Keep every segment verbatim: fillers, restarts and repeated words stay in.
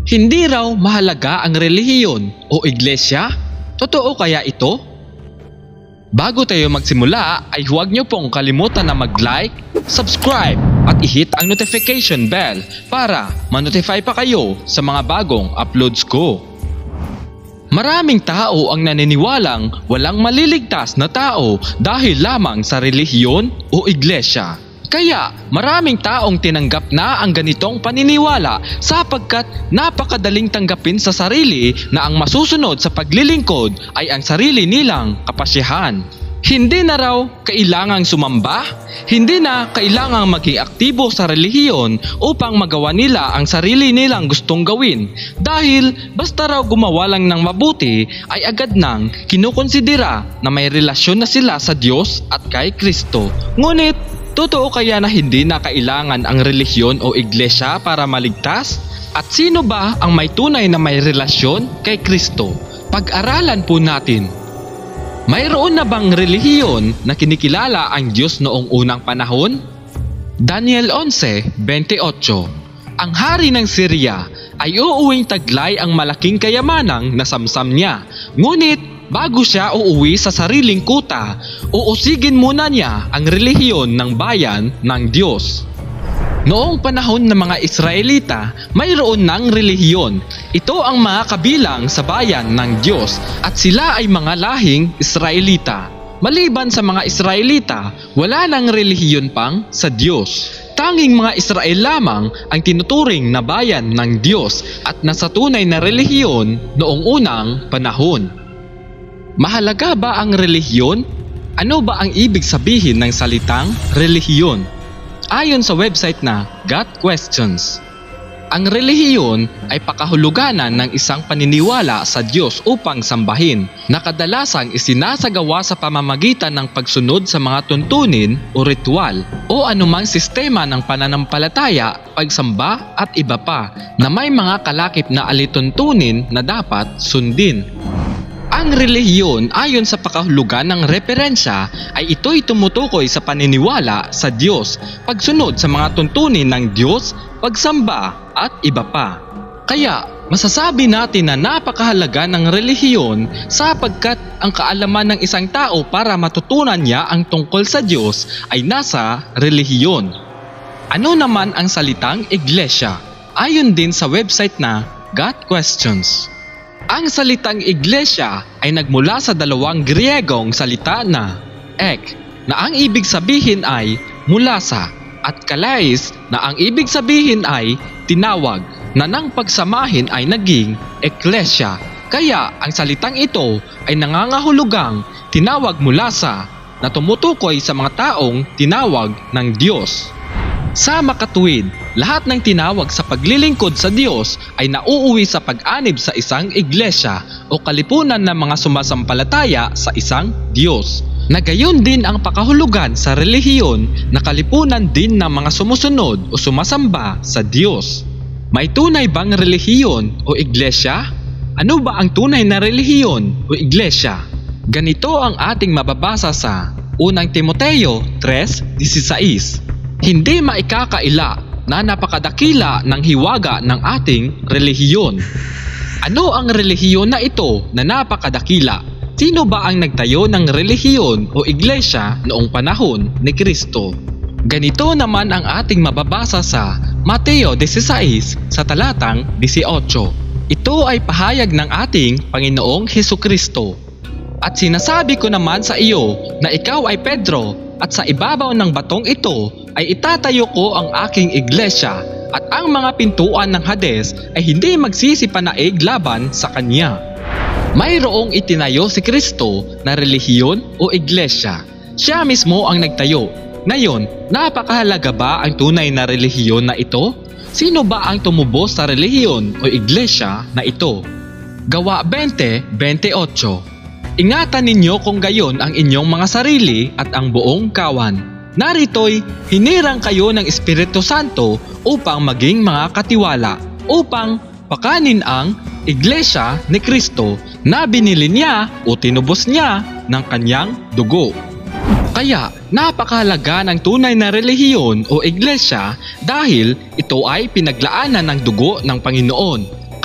Hindi raw mahalaga ang relihiyon o iglesia? Totoo kaya ito? Bago tayo magsimula ay huwag niyo pong kalimutan na mag-like, subscribe at i-hit ang notification bell para ma-notify pa kayo sa mga bagong uploads ko. Maraming tao ang naniniwalang walang maliligtas na tao dahil lamang sa relihiyon o iglesia. Kaya maraming taong tinanggap na ang ganitong paniniwala sapagkat napakadaling tanggapin sa sarili na ang masusunod sa paglilingkod ay ang sarili nilang kapasyahan. Hindi na raw kailangang sumamba, hindi na kailangang maging aktibo sa relihiyon upang magawa nila ang sarili nilang gustong gawin dahil basta raw gumawa lang ng mabuti ay agad nang kinukonsidera na may relasyon na sila sa Diyos at kay Kristo. Ngunit totoo kaya na hindi na kailangan ang relihiyon o iglesia para maligtas? At sino ba ang may tunay na may relasyon kay Kristo? Pag-aralan po natin. Mayroon na bang relihiyon na kinikilala ang Diyos noong unang panahon? Daniel eleven twenty-eight. Ang hari ng Syria ay uuwing taglay ang malaking kayamanang nasamsam niya. Ngunit bago siya uuwi sa sariling kuta, uusigin muna niya ang relihiyon ng bayan ng Diyos. Noong panahon ng mga Israelita, mayroon ng relihiyon. Ito ang mga kabilang sa bayan ng Diyos at sila ay mga lahing Israelita. Maliban sa mga Israelita, wala nang relihiyon pang sa Diyos. Tanging mga Israel lamang ang tinuturing na bayan ng Diyos at nasa tunay na relihiyon noong unang panahon. Mahalaga ba ang relihiyon? Ano ba ang ibig sabihin ng salitang relihiyon? Ayon sa website na Got Questions, ang relihiyon ay pakahuluganan ng isang paniniwala sa Diyos upang sambahin na kadalasang isinasagawa sa pamamagitan ng pagsunod sa mga tuntunin o ritual o anumang sistema ng pananampalataya, pagsamba at iba pa na may mga kalakip na alituntunin na dapat sundin. Ang relihiyon ayon sa pakahulugan ng referensya ay ito'y tumutukoy sa paniniwala sa Diyos, pagsunod sa mga tuntunin ng Diyos, pagsamba at iba pa. Kaya masasabi natin na napakahalaga ng relihiyon sapagkat ang kaalaman ng isang tao para matutunan niya ang tungkol sa Diyos ay nasa relihiyon. Ano naman ang salitang iglesia? Ayon din sa website na Got Questions. Ang salitang iglesia ay nagmula sa dalawang Griegong salita na ek, na ang ibig sabihin ay mula sa, at kalais, na ang ibig sabihin ay tinawag, na nang pagsamahin ay naging eklesia. Kaya ang salitang ito ay nangangahulugang tinawag mula sa, na tumutukoy sa mga taong tinawag ng Diyos. Sa makatuwid, lahat ng tinawag sa paglilingkod sa Diyos ay nauuwi sa pag-anib sa isang iglesia o kalipunan ng mga sumasampalataya sa isang Diyos. Na gayon din ang pakahulugan sa relihiyon na kalipunan din ng mga sumusunod o sumasamba sa Diyos. May tunay bang relihiyon o iglesia? Ano ba ang tunay na relihiyon o iglesia? Ganito ang ating mababasa sa Unang Timoteo three sixteen. Hindi maikakaila na napakadakila ng hiwaga ng ating relihiyon. Ano ang relihiyon na ito na napakadakila? Sino ba ang nagtayo ng relihiyon o iglesia noong panahon ni Kristo? Ganito naman ang ating mababasa sa Mateo sixteen sa talatang eighteen. Ito ay pahayag ng ating Panginoong Hesukristo. At sinasabi ko naman sa iyo na ikaw ay Pedro at sa ibabaw ng batong ito ay itatayo ko ang aking iglesia at ang mga pintuan ng Hades ay hindi magsisipanaig laban sa kanya. Mayroong itinayo si Kristo na relihiyon o iglesia. Siya mismo ang nagtayo. Ngayon, napakahalaga ba ang tunay na relihiyon na ito? Sino ba ang tumubos sa relihiyon o iglesia na ito? Gawa twenty twenty-eight. Ingatan ninyo kung gayon ang inyong mga sarili at ang buong kawan. Narito'y hinirang kayo ng Espiritu Santo upang maging mga katiwala, upang pakanin ang iglesia ni Kristo na binili niya o tinubos niya ng kanyang dugo. Kaya napakahalaga ng tunay na relihiyon o iglesia dahil ito ay pinaglaanan ng dugo ng Panginoon.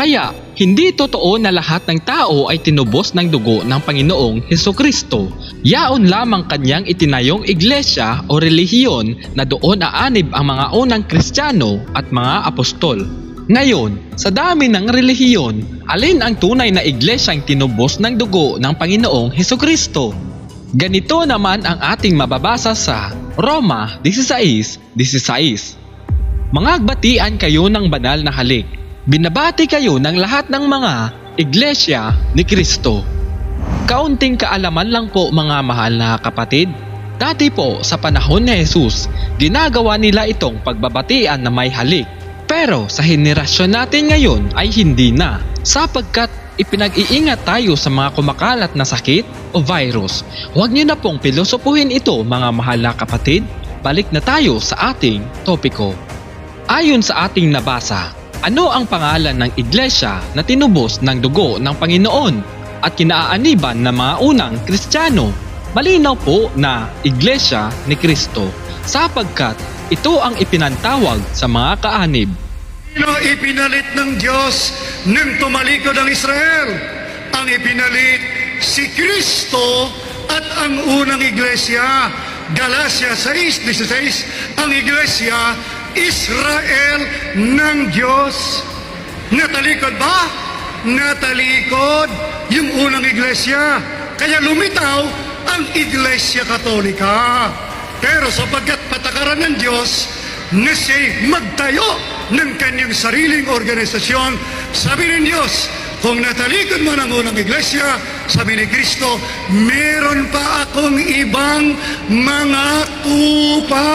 Kaya, hindi totoo na lahat ng tao ay tinubos ng dugo ng Panginoong Hesukristo. Yaon lamang kanyang itinayong iglesia o relihiyon na doon aanib ang mga unang Kristiyano at mga apostol. Ngayon, sa dami ng relihiyon, alin ang tunay na iglesyang tinubos ng dugo ng Panginoong Hesukristo? Ganito naman ang ating mababasa sa Roma sixteen sixteen. Mangagbatian kayo ng banal na halik. Binabati kayo ng lahat ng mga iglesia ni Kristo. Kaunting kaalaman lang po mga mahal na kapatid. Dati po sa panahon ni Jesus, ginagawa nila itong pagbabatian na may halik. Pero sa henerasyon natin ngayon ay hindi na, sapagkat ipinag-iingat tayo sa mga kumakalat na sakit o virus. Huwag niyo na pong pilosopuhin ito mga mahal na kapatid. Balik na tayo sa ating topiko. Ayon sa ating nabasa, ano ang pangalan ng iglesia na tinubos ng dugo ng Panginoon at kinaaaniban ng mga unang Kristiyano? Malinaw po na iglesia ni Kristo, sapagkat ito ang ipinantawag sa mga kaanib. Sino ipinalit ng Diyos nang tumalikod ang Israel? Ang ipinalit si Kristo at ang unang iglesia. Galatia six sixteen, ang iglesia Israel ng Diyos. Natalikod ba? Natalikod yung unang iglesia. Kaya lumitaw ang Iglesia Katolika. Pero sapagkat patakaran ng Diyos na siya'y magtayo ng kanyang sariling organisasyon, sabi ng Diyos, kung natalikod mo ng unang iglesia, sabi ni Kristo, meron pa akong ibang mga tupa.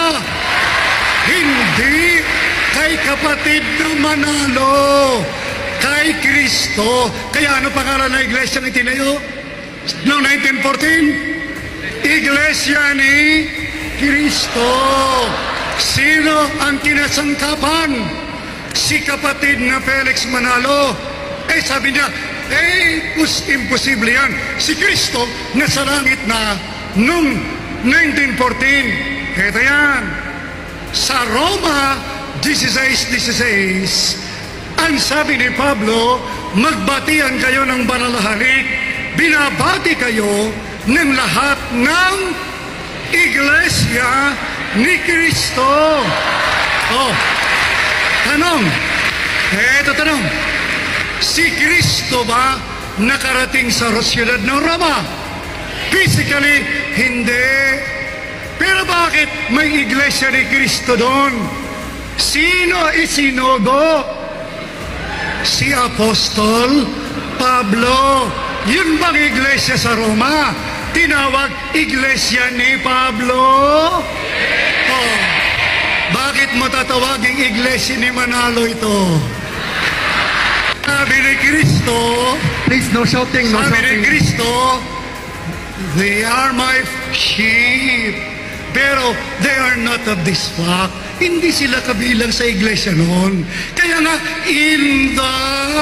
Hindi kay kapatid na Manalo, kay Kristo. Kaya ano pangalan ng iglesia ng itinayo? Noong nineteen fourteen, Iglesia ni Kristo. Sino ang kinasangkapan? Si kapatid na Felix Manalo. Eh sabi niya, eh imposible yan. Si Kristo nasa langit na noong nineteen fourteen. Ito yan. Sa Roma sixteen sixteen, ang sabi ni Pablo, magbatian kayo ng banal na halik, binabati kayo ng lahat ng iglesia ni Kristo. Oh, tanong, eto tanong, si Kristo ba nakarating sa siyudad ng Roma? Physically, hindi. Pero bakit may iglesia ni Kristo doon? Sino isinogo? Si Apostol Pablo. Yun bang iglesia sa Roma? Tinawag iglesia ni Pablo? Oh, bakit mo tatawaging iglesia ni Manalo ito? Sabi ni Kristo, Please, no shouting, no sabi ni shouting. Kristo, they are my sheep. Pero they are not of this flock. Hindi sila kabilang sa iglesia noon. Kaya nga, in the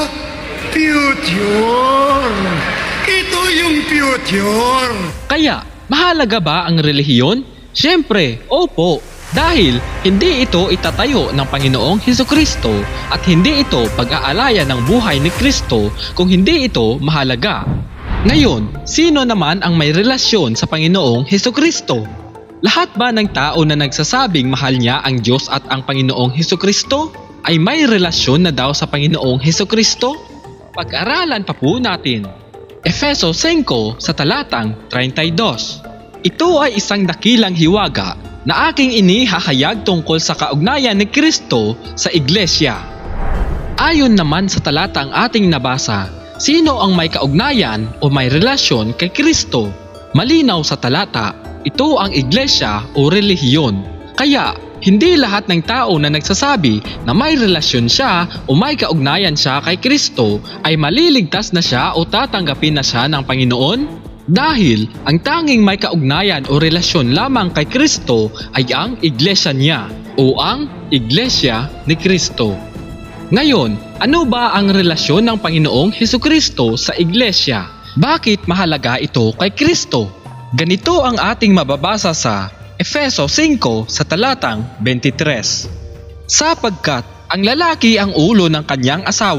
future. Ito yung future. Kaya, mahalaga ba ang relihiyon? Siyempre, opo. Dahil hindi ito itatayo ng Panginoong Hesukristo at hindi ito pag-aalaya ng buhay ni Kristo kung hindi ito mahalaga. Ngayon, sino naman ang may relasyon sa Panginoong Hesukristo? Lahat ba ng tao na nagsasabing mahal niya ang Diyos at ang Panginoong Hesukristo ay may relasyon na daw sa Panginoong Hesukristo? Pag-aralan pa po natin. Efeso five sa talatang thirty-two. Ito ay isang dakilang hiwaga na aking inihahayag tungkol sa kaugnayan ni Kristo sa iglesia. Ayon naman sa talatang ating nabasa, sino ang may kaugnayan o may relasyon kay Kristo? Malinaw sa talata, ito ang iglesia o relihiyon. Kaya, hindi lahat ng tao na nagsasabi na may relasyon siya o may kaugnayan siya kay Kristo ay maliligtas na siya o tatanggapin na siya ng Panginoon. Dahil ang tanging may kaugnayan o relasyon lamang kay Kristo ay ang iglesia niya o ang iglesia ni Kristo. Ngayon, ano ba ang relasyon ng Panginoong Hesukristo sa iglesia? Bakit mahalaga ito kay Kristo? Ganito ang ating mababasa sa Efeso five sa talatang twenty-three. Sapagkat ang lalaki ang ulo ng kanyang asawa,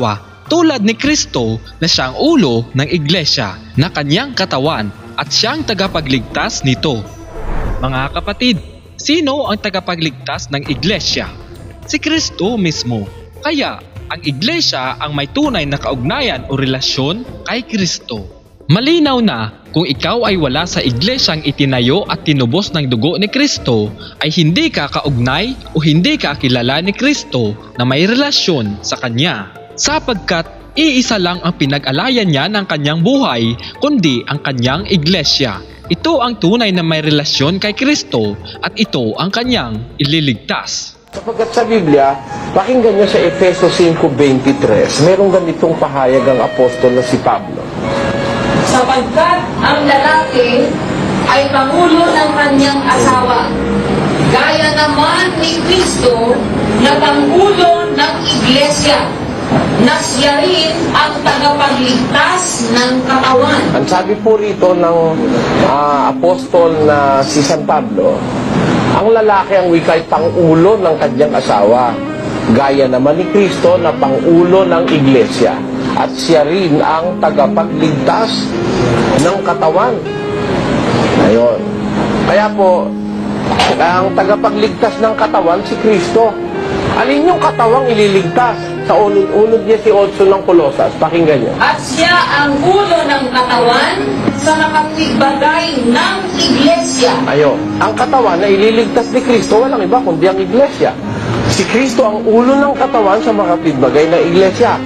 tulad ni Kristo na siyang ulo ng iglesia na kanyang katawan at siyang tagapagligtas nito. Mga kapatid, sino ang tagapagligtas ng iglesia? Si Kristo mismo. Kaya ang iglesia ang may tunay na kaugnayan o relasyon kay Kristo. Malinaw na kung ikaw ay wala sa iglesyang itinayo at tinubos ng dugo ni Kristo, ay hindi ka kaugnay o hindi ka kilala ni Kristo na may relasyon sa Kanya. Sapagkat iisa lang ang pinag-alayan niya ng kanyang buhay, kundi ang kanyang iglesia. Ito ang tunay na may relasyon kay Kristo at ito ang kanyang ililigtas. Sapagkat sa Biblia, pakinggan nyo sa Efeso five twenty-three, merong ganitong pahayag ang apostol na si Pablo. Sapagkat ang lalaki ay pangulo ng kanyang asawa, gaya naman ni Kristo na pangulo ng iglesia, na siya rin ang tagapagligtas ng katawan. Ang sabi po rito ng uh, apostol na si San Pablo, ang lalaki ang wika'y pangulo ng kanyang asawa, gaya naman ni Kristo na pangulo ng iglesia, at siya rin ang tagapagligtas ng katawan. Ayun. Kaya po, ang tagapagligtas ng katawan si Kristo. Alin yung katawang ililigtas? Sa unod-unod niya si Otso ng Colosas. Pakinggan niyo. At siya ang ulo ng katawan sa nakapagbagay ng iglesia. Ayo, ang katawan na ililigtas ni Kristo, walang iba kundi ang iglesia. Si Kristo ang ulo ng katawan sa makapagbagay ng iglesia.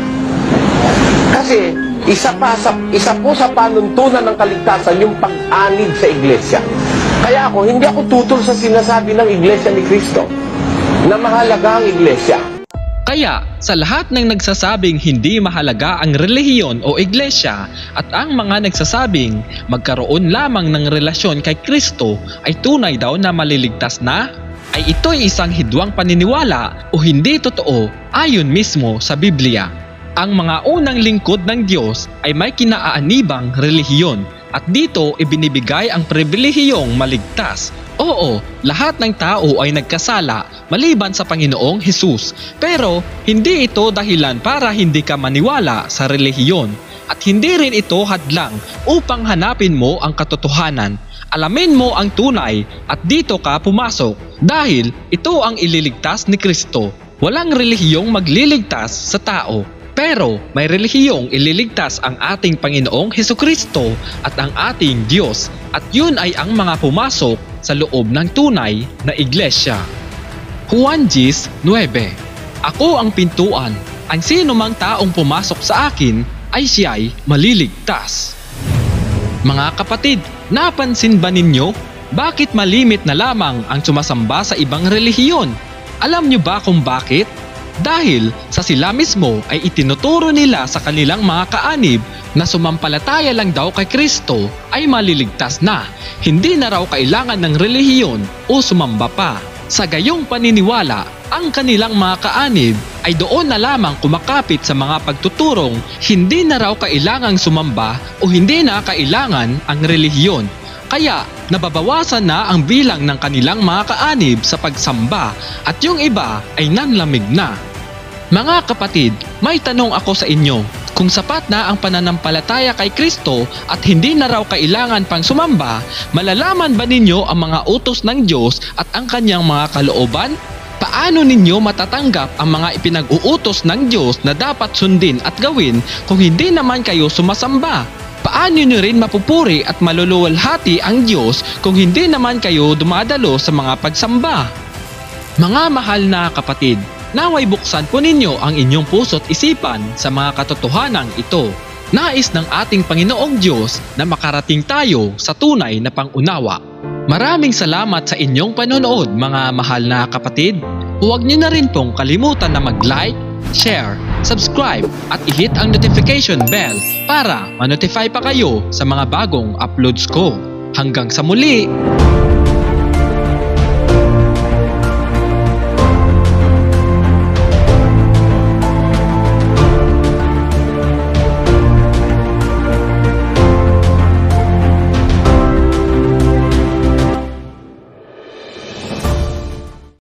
Kasi isa pa sa isa po sa panuntunan ng kaligtasan yung pag-anid sa iglesia. Kaya ako, hindi ako tutol sa sinasabi ng iglesia ni Kristo na mahalaga ang iglesia. Kaya sa lahat ng nagsasabing hindi mahalaga ang relihiyon o iglesia at ang mga nagsasabing magkaroon lamang ng relasyon kay Kristo ay tunay daw na maliligtas na, ay ito'y isang hidwang paniniwala o hindi totoo ayon mismo sa Biblia. Ang mga unang lingkod ng Diyos ay may kinaaanibang relihiyon at dito ibinibigay ang pribilehiyong maligtas. Oo, lahat ng tao ay nagkasala maliban sa Panginoong Hesus. Pero hindi ito dahilan para hindi ka maniwala sa relihiyon. At hindi rin ito hadlang upang hanapin mo ang katotohanan. Alamin mo ang tunay at dito ka pumasok dahil ito ang ililigtas ni Kristo. Walang relihiyong magliligtas sa tao. Pero may relihiyong ililigtas ang ating Panginoong Hesukristo at ang ating Diyos, at yun ay ang mga pumasok sa loob ng tunay na iglesia. Juan nine. Ako ang pintuan, ang sino mang taong pumasok sa akin ay siya'y maliligtas. Mga kapatid, napansin ba ninyo bakit malimit na lamang ang sumasamba sa ibang relihiyon? Alam nyo ba kung bakit? Dahil sa sila mismo ay itinuturo nila sa kanilang mga kaanib na sumampalataya lang daw kay Kristo ay maliligtas na, hindi na raw kailangan ng relihiyon o sumamba pa. Sa gayong paniniwala, ang kanilang mga kaanib ay doon na lamang kumakapit sa mga pagtuturong hindi na raw kailangang sumamba o hindi na kailangan ang relihiyon. Kaya nababawasan na ang bilang ng kanilang mga kaanib sa pagsamba at yung iba ay nanlamig na. Mga kapatid, may tanong ako sa inyo. Kung sapat na ang pananampalataya kay Kristo at hindi na raw kailangan pang sumamba, malalaman ba ninyo ang mga utos ng Diyos at ang kanyang mga kalooban? Paano ninyo matatanggap ang mga ipinag-uutos ng Diyos na dapat sundin at gawin kung hindi naman kayo sumasamba? Paano nyo rin mapupuri at maluluwalhati ang Diyos kung hindi naman kayo dumadalo sa mga pagsamba? Mga mahal na kapatid, naway buksan po ninyo ang inyong puso't isipan sa mga katotohanang ito. Nais ng ating Panginoong Diyos na makarating tayo sa tunay na pangunawa. Maraming salamat sa inyong panonood mga mahal na kapatid. Huwag nyo na rin pong kalimutan na mag-like, share, subscribe at i-hit ang notification bell para ma-notify pa kayo sa mga bagong uploads ko. Hanggang sa muli!